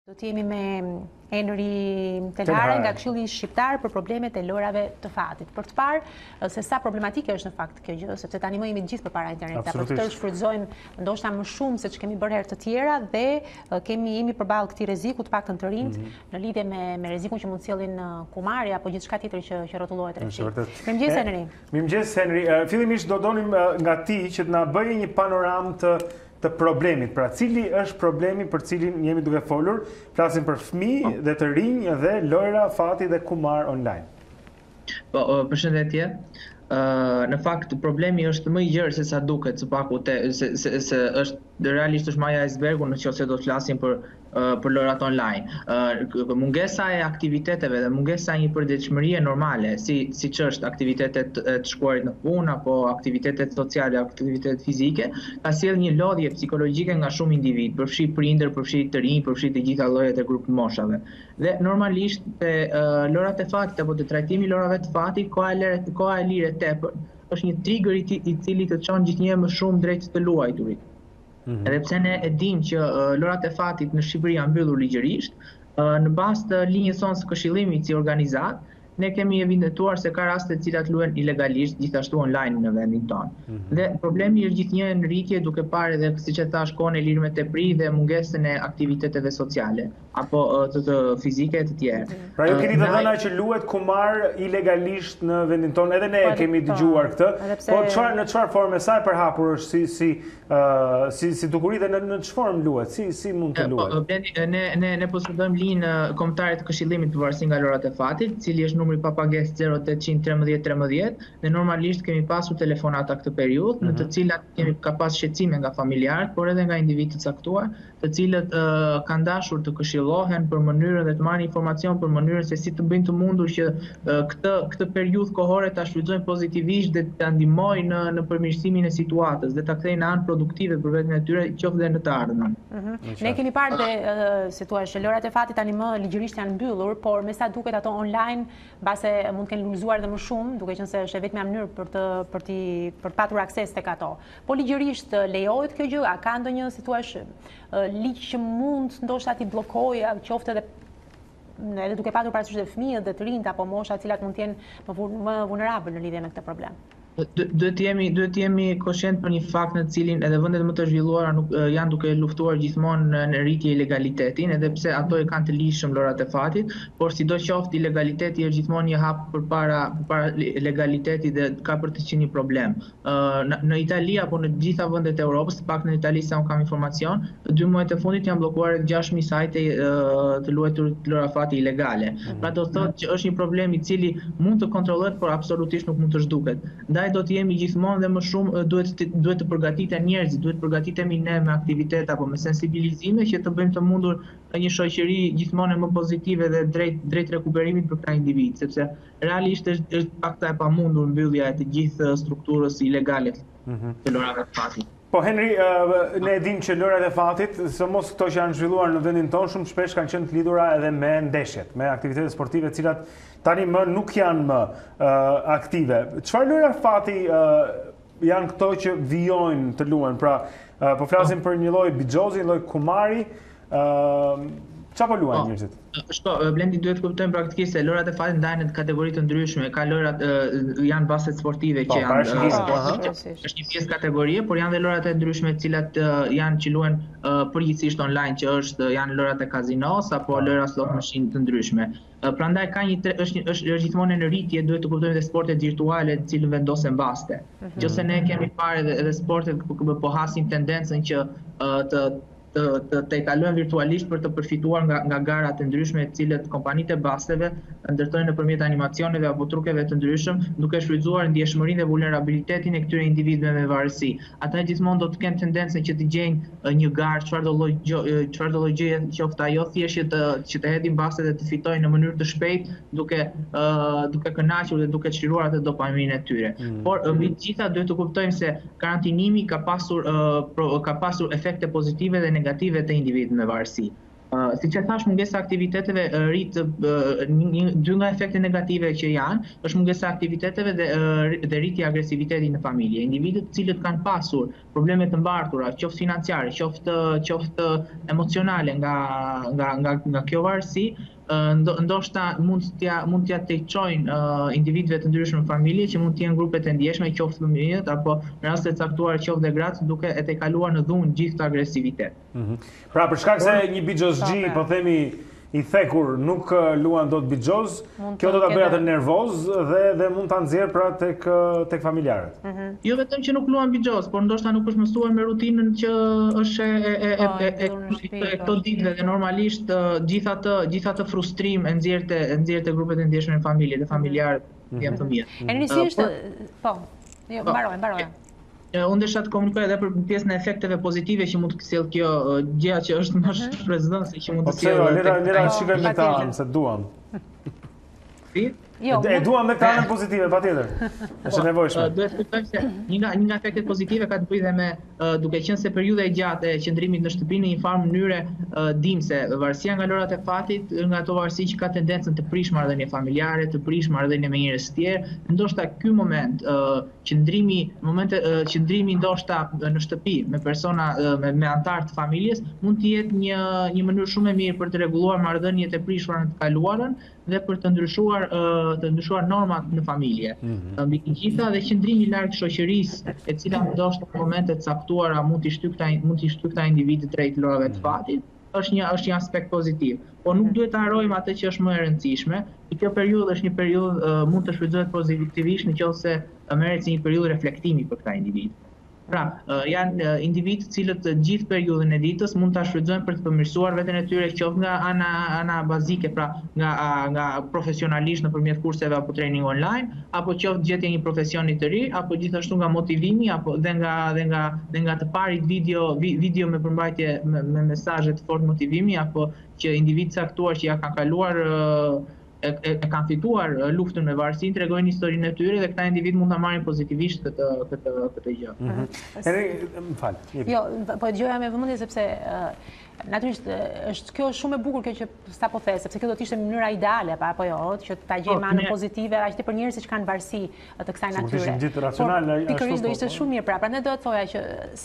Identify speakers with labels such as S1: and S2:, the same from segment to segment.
S1: Do të jemi me Enri Telhare nga Këshilli Shqiptar për problemet e lorave të fatit. Për të parë se sa problematike është në fakt kjo gjë, sepse tani më jemi gjithë përpara internetit, për këtë shfrytëzojmë ndoshta më shumë se ç'kemi bërë herë të tjera dhe jemi përballë këtij rreziku të paktën të rinjt në lidhje me rrezikun që mund të sjellin kumari apo gjithçka tjetër që rrotullohet rrezik. Mirëmëngjes Enri.
S2: Mirëmëngjes Enri. Fillimisht do donim nga ti që të na bëje një panoramë të problemit. Pra, cili është problemi për cilin jemi duke folur? Flasim për fëmijë dhe të rinj dhe lojra, fati dhe kumar online.
S3: Po, përshëndetje. Në fakt problemi është më i gjerë se sa duket, se është realisht është maja e icebergut nëse do të flasim për lojrat online. Mungesa e aktiviteteve dhe mungesa e një përditshmërie normale, siç është aktivitetet të shkuarit në punë apo aktivitetet sociale, aktivitetet fizike, ka sjellë një lodhje psikologjike nga shumë individ, përfshi prindër, përfshi të rinj, përfshi të gjitha llojet e grupit moshave. Dhe normalisht te lojrat e fatit apo te trajtimi i lojrave të fatit, koha e lirë e tepër është një trigger i cili të çon gjithnjë më shumë drejt të luajturit. Edhe pse ne e dimë që lojrat e fatit në Shqipëri janë mbyllur ligjërisht, në bazë të linjës sonë së Këshillimit si organizat, ne kemi evidentuar se ka raste të cilat luhen ilegalisht gjithashtu online në vendin tonë. Dhe problemi është gjithnjë në rritje duke parë edhe siç e thash kohën e lirë me tepri dhe mungesën e aktiviteteve sociale apo të fizike të tjera.
S2: Pra ju keni të dhëna që luhet kumar ilegalisht në vendin tonë, edhe ne kemi dëgjuar këtë. Po në çfarë forme sa e përhapur është si dukuri dhe në ç'formë luhet? Si mund të luhet?
S3: Ne posëdojmë linjën kombëtare të Këshillimit pavarësisht nga lojrat e fatit, cili është numri pa pagesë 0800 13 13 dhe normalisht kemi pasur telefonata këtë periudhë në të cilat ka pas shqetësime nga familjarët, por edhe nga individ të caktuar, të cilët kanë dashur të këshillohen për mënyrën dhe të marrin informacion për mënyrën se si të bëjnë të mundur që këtë periudhë kohore ta shfrytëzojnë pozitivisht dhe ta ndihmojnë në përmirësimin e situatës dhe ta kthejnë në anë produktive për veten e tyre, qoftë dhe në të ardhmen.
S1: Ne kemi parë se thua që lojrat e fatit tani më ligjërisht janë mbyllur, por me sa duket ato online mbase mund të kenë lullzuar dhe më shumë, duke qenë se është vetëm mënyrë për patur akses tek ato. Po ligjërisht lejohet kjo gjë? A ka ndonjë, si thua, ligj që mund ndoshta ti bllokojë, qoftë edhe duke patur parasysh dhe fëmijët dhe të rinjt apo mosha të cilat mund të jenë më vulnerabël në lidhje me këtë problem?
S3: Duhet jemi koshient për një fakt në cilin edhe vendet më të zhvilluara janë duke luftuar gjithmonë në rritje ilegalitetin, edhe pse ato e kanë të lishëm lojrat e fatit, por sidoqoftë ilegaliteti është gjithmonë një hap përpara legalitetit dhe ka për të qenë një problem. Në Itali apo në të gjitha vendet e Europës, pak në Itali sa unë kam informacion, në 2 muajt e fundit janë bllokuar 6.000 sajte të luajtur lojra fati ilegale. Pra do të thotë që është një problem i cili mund të kontrollohet, por absolutisht nuk mund të zhduket. Ndaj do të jemi gjithmonë dhe më shumë duhet të përgatiten njerëzit, duhet të përgatitemi ne me aktivitet apo me sensibilizime që të bëjmë të mundur një shoqëri gjithmonë më pozitive dhe drejt rekuperimit për këta individ, sepse realisht është pakta e pamundur mbyllja e të gjithë strukturës ilegale të lojrave të fatit.
S2: Po Henri, ne e dim që lojrat e fatit, mos këto që janë zhvilluar në vendin tonë, shumë shpesh kanë qenë të lidhura edhe me ndeshjet, me aktivitete sportive, të cilat tani më nuk janë më aktive. Çfarë lojra fati janë këto që vijojnë të luhen? Pra, po flasim për një lloj bixhozi, një lloj kumari, çfarë po luajnë njerëzit?
S3: Blendi duhet të kuptojmë praktikisht se lojrat e fatit ndahen në kategori të ndryshme. Ka lojrat janë baset sportive që është një pjesë kategorie, por janë dhe lojrat e ndryshme të cilat janë që luhen përgjithsisht online, që janë lojrat e kazinos apo lojra slot machine të ndryshme. Prandaj është gjithmonë në rritje, duhet të kuptojmë dhe sportet virtuale të cilën vendosen baste. Nëse ne kemi parë edhe sportet po hasin tendencën që të kalojnë virtualisht për të përfituar nga garat të ndryshme të cilët kompanitë e basteve ndërtojnë nëpërmjet animacioneve apo trukeve të ndryshëm, duke shfrytzuar ndjeshmërinë dhe vulnerabilitetin e këtyre individëve me varësi. Ata gjithmonë do të kenë tendencën që të gjejnë një garë, çfarë do lloj gjëje qoftë ajo, thjesht që të hedhin bastet dhe të fitojnë në mënyrë të shpejtë, duke kënaqur dhe duke çliruar atë dopaminë e tyre. Por mbi të gjitha duhet të kuptojmë se karantinimi ka pasur efekte pozitive dhe negative të individëve me varësi. Siç e thash, mungesa e aktiviteteve dy nga efektet negative që janë, është mungesa e aktiviteteve dhe rritja e agresivitetit në familje. Individët të cilët kanë pasur probleme të mbartura, qoftë financiare, qoftë emocionale nga kjo varësi, ndoshta mund t'ja të çojnë individëve të ndryshëm në familje që mund të jenë grupe të ndjeshme, qoftë fëmijët apo në raste të caktuara qoftë dhe gratë, duke e kaluar në dhunë gjithë këtë agresivitet.
S2: Pra për shkak se një bixhozgji, po themi i thekur, nuk luan dot bixhoz, kjo do ta bëjë atë nervoz dhe mund ta nxjerr pra tek familjarët.
S3: Jo vetëm që nuk luan bixhoz, por ndoshta nuk është mësuar me rutinën që është e këto ditëve dhe normalisht gjithë atë frustrim e nxjerrte grupet e ndjeshme në familje dhe familjarët janë fëmijët.
S1: E rëndësishme, po, jo, mbaroj.
S3: Unë desha të komunikoj edhe për pjesën e efekteve pozitive që mund të sjellë kjo gjëja që është më shpresdhënëse që mund të sjellë.
S2: Lera shikojmë me ta anë se duam. E duam me këtë anën pozitive, patjetër. Është nevojshme.
S3: Duhet të kuptojmë se një nga efektet pozitive ka të bëjë dhe me duke qenë se periudha e gjatë e qëndrimit në shtëpi në një farë mënyre dimse, varësia nga lërat e fatit, nga ato varësi që ka tendencën të prish marrëdhënie familjare, të prish marrëdhënie me njerëz të tjerë, ndoshta ky moment qëndrimi ndoshta në shtëpi me persona me antar të familjes mund të jetë një mënyrë shumë e mirë për të rregulluar marrëdhëniet e prishura në të kaluarën dhe për të ndryshuar normat në familje. Mbi të gjitha dhe qëndrimi larg shoqërisë, e cila ndoshta në momente të caktuara mund t'i shtyj këta individë drejt lorave të fatit, është një aspekt pozitiv. Po nuk duhet të harrojmë atë që është më e rëndësishme. Kjo periudhë është një periudhë mund të shfrytëzohet pozitivisht nëse merret si një periudhë reflektimi për këta individë. Pra, janë individë të cilët gjithë periudhën e ditës mund ta shfrytëzojnë për të përmirësuar veten e tyre, qoftë nga ana bazike, pra nga profesionalisht nëpërmjet kurseve apo training online, apo qoftë gjetja një profesioni të ri, apo gjithashtu nga motivimi apo dhe nga të parit video me përmbajtje me mesazhe të fortë motivimi, apo që individë caktuar që ja kanë kaluar e kanë fituar luftën me varësinë, tregojnë historinë e tyre dhe këta individ mund ta marrin pozitivisht këtë gjë.
S2: Më fal.
S1: Jo, po dëgjoja me vëmendje sepse natyrisht kjo është shumë e bukur kjo që sapo the, sepse kjo do të ishte mënyra ideale apo jo, që ta gjejmë anën pozitive aq për njerëzit që kanë varësi të kësaj natyre. Pikërisht do ishte shumë mirë, prandaj do të thoja që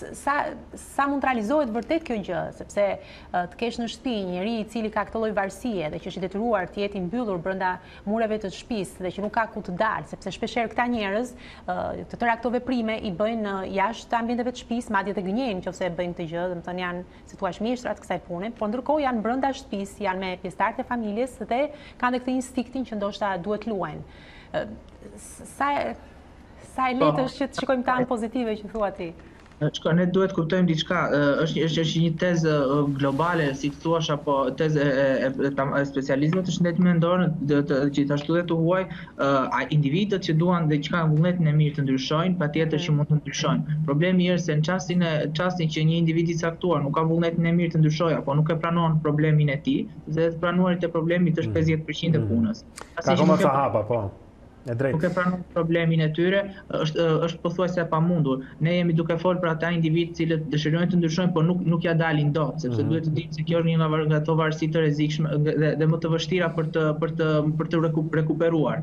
S1: sa mund të realizohet vërtet kjo gjë, sepse të kesh në shtëpi një njeri i cili ka këtë lloj varësie dhe që është i detyruar të jetë i mbyllur brenda mureve të shtëpisë dhe që nuk ka ku të dalë, sepse shpeshherë këta njerëz të tëra këto veprime i bëjnë jashtë ambienteve të shtëpisë, madje të gënjejnë nëse bëjnë këtë gjë, domethënë janë si thua mjeshtrat kësaj pune, por ndërkohë janë brenda shtëpisë, janë me pjesëtarët e familjes dhe kanë edhe këtë instinktin që ndoshta duhet luajnë. Sa e lehtë është që të shikojmë të anë pozitive që thua ti?
S3: Ne duhet kuptojmë diçka, është një tezë globale, si të thuash, apo tezë e specializmit të shëndetit mendor, gjithashtu dhe të huaj, individët që duan dhe që kanë vullnetin e mirë të ndryshojnë, patjetër që mund të ndryshojnë. Problemi është se në çastin që një individ i caktuar nuk ka vullnetin e mirë të ndryshojë apo nuk e pranon problemin e tij, dhe të pranuarit e problemit është 50% e punës.
S2: Ka akoma ca hapa, po.
S3: Nuk e pranon problemin e tyre, është pothuajse e pamundur. Ne jemi duke folur për ata individë cilët dëshirojnë të ndryshojnë, por nuk ja dalin dot, sepse duhet të dimë se kjo është një nga ato varësi të rrezikshme dhe më të vështira për të rekuperuar.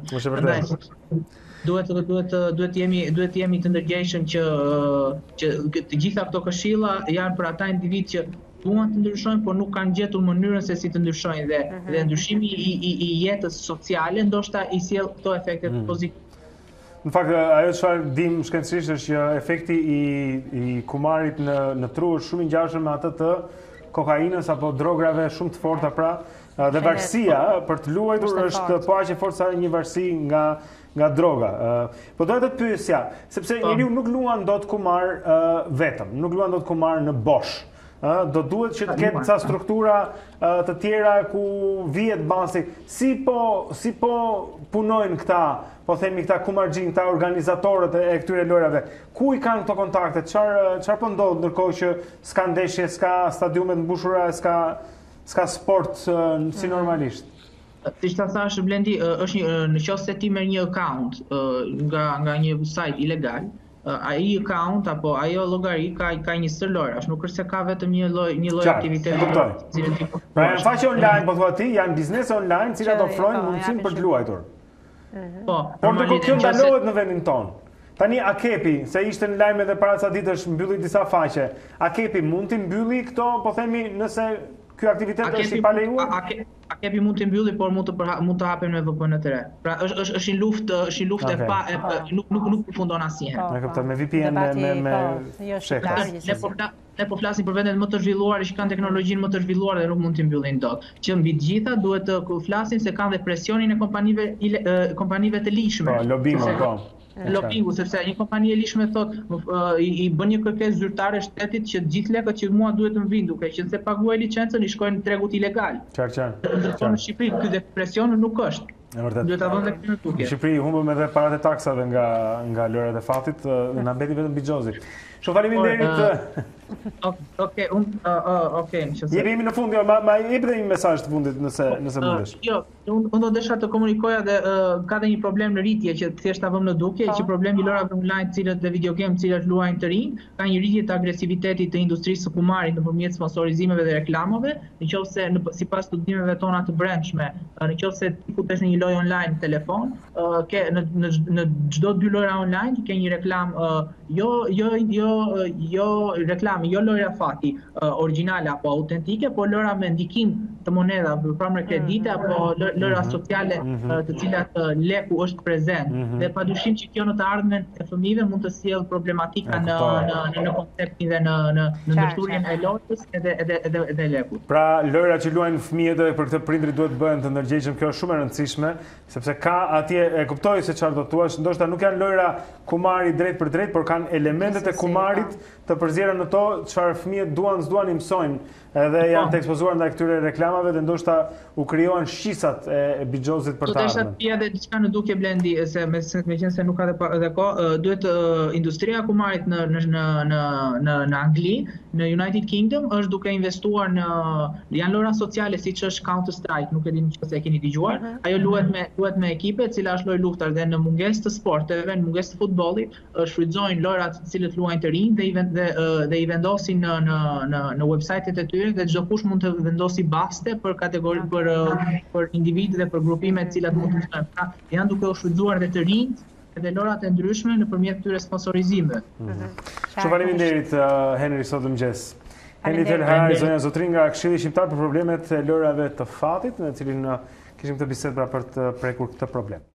S3: Duhet jemi të ndërgjegjshëm që të gjitha këto këshilla janë për ata individë që duan të ndryshojnë, por nuk kanë gjetur mënyrën se si të ndryshojnë dhe ndryshimi i jetës sociale ndoshta i sjell këto efekte pozitive.
S2: Në fakt, ajo çfarë dim shkencërisht është që efekti i kumarit në tru është shumë i ngjashëm me atë të kokainës apo drogave shumë të forta, pra dhe varësia për të luajtur është po aq e fortë sa një varësi nga droga. Po doja të pyesja, sepse njeriu nuk luan dot kumar vetëm, nuk luan dot kumar në bosh. Do duhet që të ketë ca struktura të tjera ku vihet basi. Si po punojnë këta, po themi këta kumarxhin, këta organizatorët e këtyre lojrave? Ku i kanë këto kontakte? Çfarë po ndodh ndërkohë që s'ka ndeshje, s'ka stadiume të mbushura, s'ka sport si normalisht?
S3: Siç ta thash Blendi, është në qoftë se ti merr një account nga një sajt ilegal, ai account apo ajo llogari ka një sër lojrash, nuk është se ka vetëm një lloj aktiviteti.
S2: Pra janë faqe online, po thua ti, janë biznese online, cilat ofrojnë mundësinë për të luajtur.
S3: Po,
S2: por kjo ndalohet në vendin tonë. Tani Akepi, se ishte në lajme dhe para ca ditësh mbylli disa faqe, Akepi mund t'i mbylli këto, po themi, nëse ky aktivitet është i palejuar?
S3: Akepi mund t'i mbylli, por mund të hapen me VPN të re. Pra është një luftë e pa, nuk përfundon asnjëherë.
S2: Ne kuptoj, me VPN me
S1: shekta.
S3: Ne po flasim për vendet më të zhvilluara që kanë teknologjinë më të zhvilluar dhe nuk mund t'i mbyllin dot. Që mbi të gjitha duhet të flasim se kanë dhe presionin e kompanive të lishme.
S2: Po, lobingu, po.
S3: Lobingu, sepse një kompani e lishme thot i bën një kërkesë zyrtare shtetit që gjithë lekët që mua duhet të vinë, duke qenë se paguaj licencën i shkojnë në tregut ilegal.
S2: Qartë.
S3: Në Shqipëri ky depresion nuk është. Duhet ta vënë këtë në tutje.
S2: Në Shqipëri humbëm edhe paratë e taksave nga lërat e fatit, na mbeti vetëm Bixhozi. Shumë faleminderit. Okej, jemi në fund, ma jep edhe një mesazh të fundit nëse mundesh.
S3: Jo, unë do desha të komunikoja dhe ka dhe një problem në rritje që thjesht ta vëmë në dukje, që problemi i lojrave online, cilët dhe videogame, cilët luajnë të rinj, ka një rritje të agresivitetit të industrisë së kumarit nëpërmjet sponsorizimeve dhe reklamave, nëse sipas studimeve tona të brendshme, nëse ti futesh në një lojë online në telefon, ke në çdo 2 lojra online ke një reklam, jo reklami, jo lojra fati origjinale apo autentike, por lojra me ndikim të monedha, pra me kredite apo lojra sociale të cilat leku është prezent. Dhe padyshim që kjo në të ardhmen e fëmijëve mund të sjellë problematika në konceptin dhe në ndërthurjen e lojës edhe lekut.
S2: Pra lojra që luajnë fëmijët dhe për këtë prindrit duhet bëhen të ndërgjegjshëm, kjo është shumë e rëndësishme, sepse ka atje, e kuptoj se çfarë do thuash, ndoshta nuk janë lojra kumari drejt për drejt, por kanë elementet e kumarit të përzierën në to çfarë fëmijët duan i mësojnë edhe janë të ekspozuar ndaj këtyre reklamave dhe ndoshta u krijohen shisat e Bixhozit për të ardhmen.
S3: Do të thashë edhe diçka në dukje Blendi, se meqense nuk ka edhe kohë, duhet industria e kumarit në Angli, në United Kingdom është duke investuar janë lojra sociale siç është Counter Strike, nuk e di nëse e keni dëgjuar. Ajo luhet me ekipe, e cila është lojë luftar dhe në mungesë të sporteve, në mungesë të futbollit, shfrytëzojnë lojrat të cilët luajnë të rinj dhe i vendosin në websajtet e tyre dhe çdo kush mund të vendosi baste për kategori për individ dhe për grupime të cilat mund të mësojnë. Pra, janë duke u shfrytzuar dhe të rinjt edhe lojrat e ndryshme nëpërmjet këtyre sponsorizimeve.
S2: Shumë faleminderit Henry sot mëngjes. Henry Telhaj, zonja zotrin nga Këshilli Shqiptar për problemet e lojrave të fatit, në cilin kishim këtë bisedë për të prekur këtë problem.